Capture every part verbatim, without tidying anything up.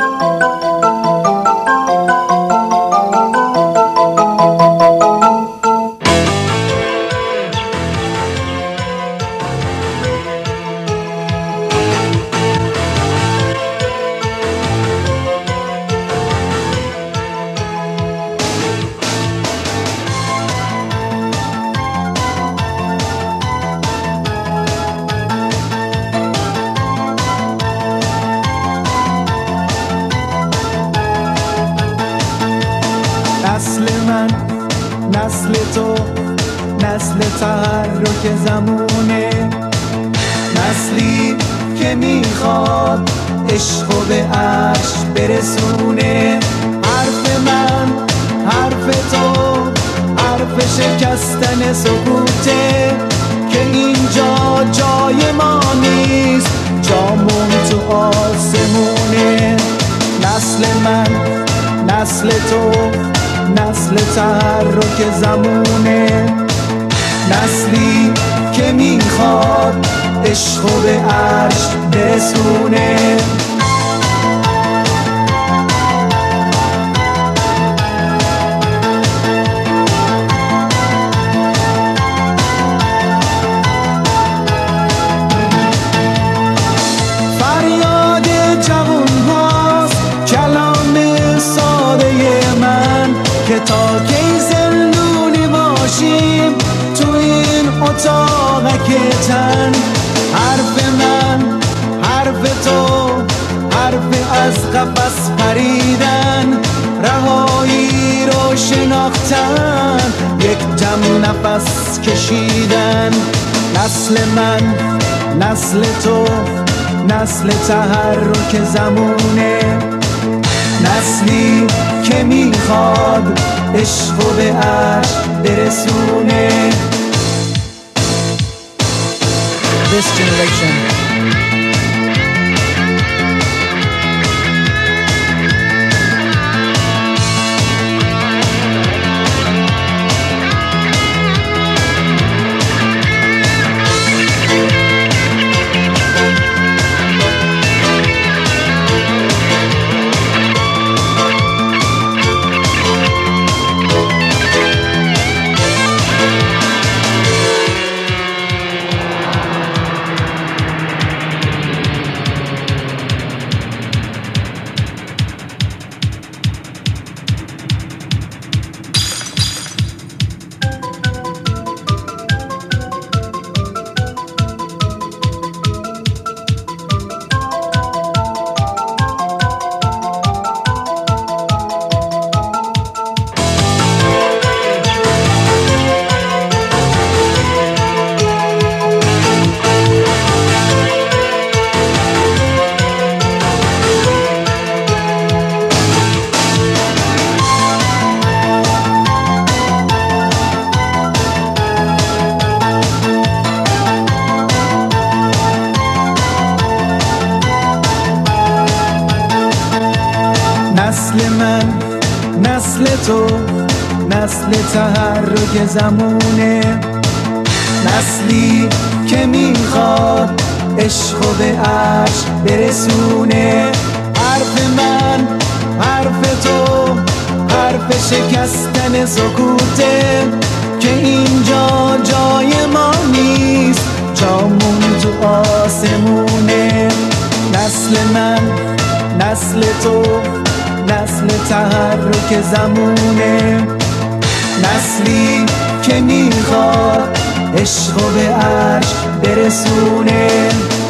نسل من، نسل تو، نسل تحرک زمونه، نسلی که میخواد عشق و به عرش برسونه. حرف من، حرف تو، حرف شکستن سکوته که اینجا جای ما نیست، جامون تو آسمونه. نسل من، نسل تو، نسل تحرک زمونه، نسلی که میخواد عشق و به عرش برسونه. فریاد جوان هاست کلام ساده من که تا کی زندونی باشیم تو این اتاق که تن. حرف من، حرف تو، حرف از قفس پریدن، رهایی رو شناختن، یک دم نفس کشیدن. نسل من، نسل تو، نسل تحرک زمونه، نسلی که میخواد عشق و به عرش برسونه. This generation نسل من، نسل تو، نسل تحرک زمونه، نسلی که میخواد عشق و به عرش برسونه. حرف من، حرف تو، حرف شکستن سکوته که اینجا جای ما نیست، جامون تو آسمونه. نسل من، نسل تو، نسل تحرک زمونه، نسلی که میخواد عشق و به عرش برسونه.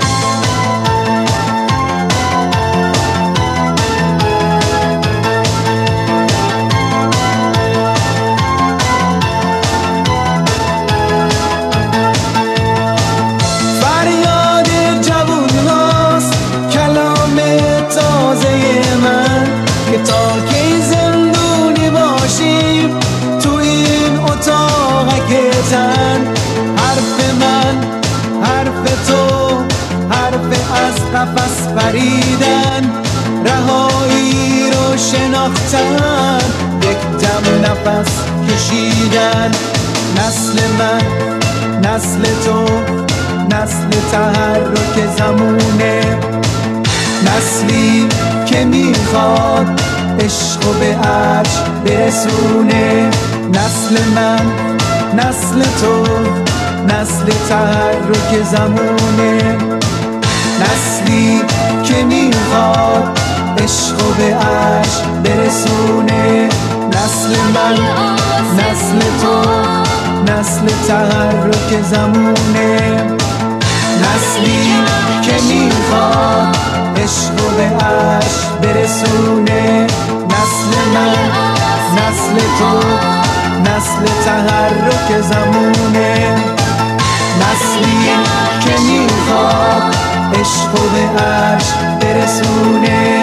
فریاد جوون هاست کلام تازه من که تا کی زندونی باشیم تو این اتاق که تن. حرف من، حرف تو، حرف از قفس پریدن، رهایی رو شناختن، یک دم نفس کشیدن. نسل من، نسل تو، نسل تحرک زمونه، نسلی که میخواد عشق و به عرش برسونه. نسل من، نسل تو، نسل تحرک زمونه. نسلی که میخواد عشق و به عرش برسونه. نسل من، نسل تو، نسل تحرک زمونه. نسلی که میخواد عشق و به عرش برسونه. نسل من، نسل تو، نسل تحرک زمونه. نسلی که میخواد عشق و به عرش برسونه.